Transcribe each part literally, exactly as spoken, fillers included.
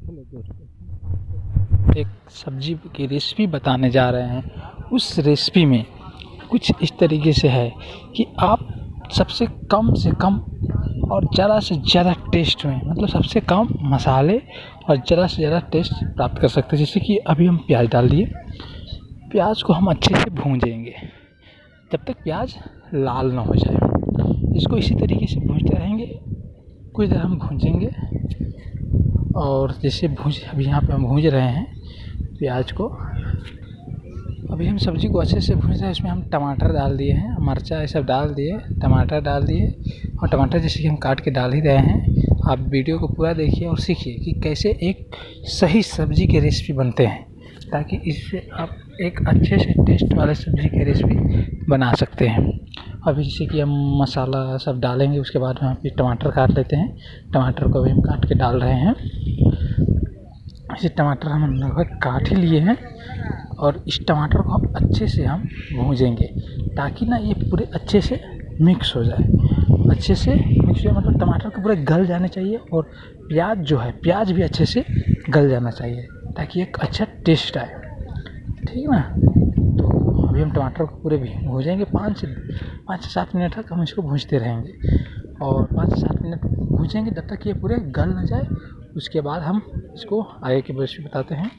Hello दोस्तों, एक सब्जी की रेसिपी बताने जा रहे हैं। उस रेसिपी में कुछ इस तरीके से है कि आप सबसे कम से कम और ज़्यादा से ज़्यादा टेस्ट में, मतलब सबसे कम मसाले और ज़्यादा से ज़्यादा टेस्ट प्राप्त कर सकते हैं। जैसे कि अभी हम प्याज डाल दिए, प्याज को हम अच्छे से भूंजेंगे जब तक प्याज लाल ना हो जाए। इसको इसी तरीके से भूंजते रहेंगे, कुछ देर हम भूंजेंगे। और जैसे भूंज अभी यहाँ पे हम भूंज रहे हैं प्याज को। अभी हम सब्ज़ी को अच्छे से भूंज रहे हैं। इसमें हम टमाटर डाल दिए हैं, मिर्चा ये सब डाल दिए, टमाटर डाल दिए। और टमाटर जैसे कि हम काट के डाल ही रहे हैं। आप वीडियो को पूरा देखिए और सीखिए कि कैसे एक सही सब्ज़ी की रेसिपी बनते हैं, ताकि इससे आप एक अच्छे से टेस्ट वाले सब्ज़ी की रेसिपी बना सकते हैं। अभी जैसे कि हम मसाला सब डालेंगे, उसके बाद हम फिर टमाटर काट लेते हैं। टमाटर को भी हम काट के डाल रहे हैं। ऐसे टमाटर हम लगभग काट ही लिए हैं और इस टमाटर को हम अच्छे से हम भूंजेंगे, ताकि ना ये पूरे अच्छे से मिक्स हो जाए। अच्छे से मिक्स हो जाए मतलब टमाटर को पूरे गल जाने चाहिए, और प्याज जो है प्याज भी अच्छे से गल जाना चाहिए, ताकि एक अच्छा टेस्ट आए। ठीक है ना। तो अभी हम टमाटर को पूरे भी भूंजेंगे। पाँच से पाँच से सात मिनट तक हम इसको भूंजते रहेंगे, और पाँच से सात मिनट भूंजेंगे जब तक ये पूरे गल न जाए। उसके बाद हम इसको आगे की रेसिपी बताते हैं।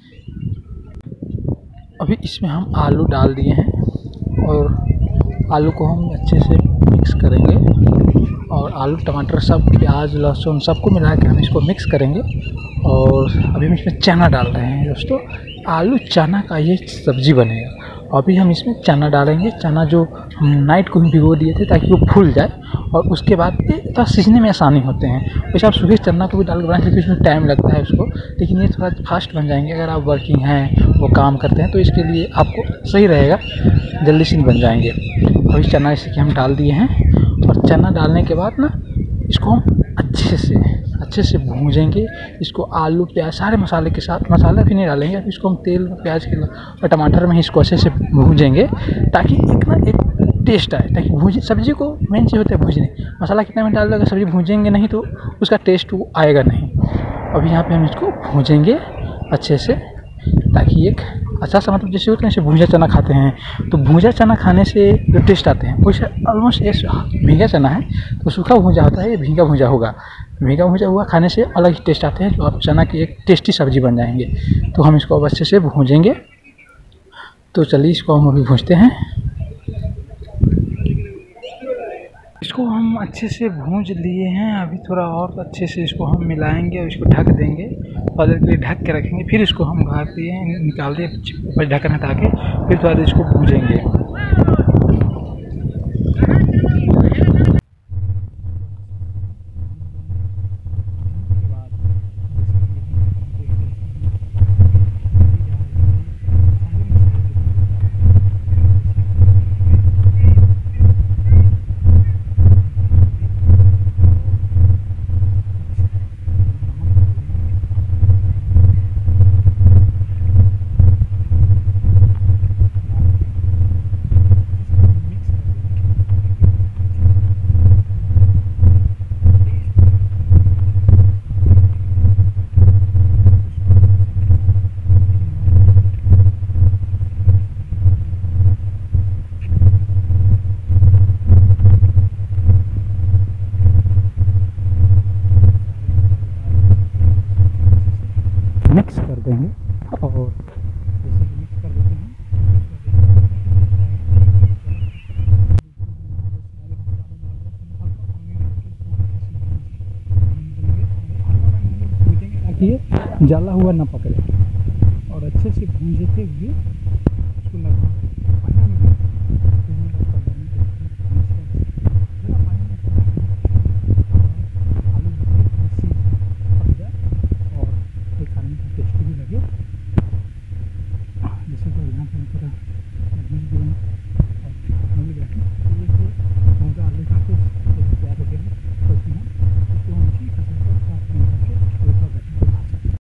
अभी इसमें हम आलू डाल दिए हैं, और आलू को हम अच्छे से मिक्स करेंगे। और आलू टमाटर सब प्याज लहसुन सबको मिला के हम इसको मिक्स करेंगे। और अभी हम इसमें चना डाल रहे हैं दोस्तों। आलू चना का ये सब्ज़ी बनेगा। अभी हम इसमें चना डालेंगे। चना जो हम नाइट को ही भिगो दिए थे ताकि वो फूल जाए, और उसके बाद ये थोड़ा सीखने में आसानी होते हैं। वैसे आप सुबह चना को भी डाल के बनाएं, क्योंकि उसमें टाइम लगता है उसको, लेकिन ये थोड़ा फास्ट बन जाएंगे। अगर आप वर्किंग हैं, वो काम करते हैं, तो इसके लिए आपको सही रहेगा, जल्दी से बन जाएंगे। अभी चना जैसे कि हम डाल दिए हैं, और चना डालने के बाद ना इसको हम अच्छे से अच्छे से भूंजेंगे। इसको आलू प्याज सारे मसाले के साथ, मसाला भी नहीं डालेंगे, अब इसको हम तेल प्याज के और टमाटर में ही इसको अच्छे से भूंजेंगे, ताकि एक ना एक टेस्ट आए। ताकि भूज सब्ज़ी को मेन चीज़ होता है भूजने। मसाला कितना में डाल देगा, सब्ज़ी भूंजेंगे नहीं तो उसका टेस्ट वो आएगा नहीं। अभी यहाँ पे हम इसको भूंजेंगे अच्छे से, ताकि एक अच्छा सा, मतलब जैसे होते हैं जैसे भूंजा चना खाते हैं, तो भूंजा चना खाने से जो टेस्ट आते हैं वैसे ऑलमोस्ट ये भीगा चना है तो सूखा भूंजा होता है, ये भीगा भूंजा होगा। भीगा भूंजा हुआ खाने से अलग ही टेस्ट आते हैं, तो आप चना की एक टेस्टी सब्ज़ी बन जाएंगे। तो हम इसको अब अच्छे से भूंजेंगे। तो चलिए इसको हम अभी भूंजते हैं। इसको हम अच्छे से भूंज लिए हैं। अभी थोड़ा और अच्छे से इसको हम मिलाएंगे और इसको ढक देंगे, थोड़ी देर के लिए ढक के रखेंगे। फिर इसको हम घाट दिए निकाल दिए ऊपर ढक्कन हटा के, फिर थोड़ा देर इसको भूंजेंगे। मिक्स कर देंगे, और जैसे कि मिक्स कर देते हैं ताकि ये जला हुआ ना पकड़े। और अच्छे से भूंजते हुए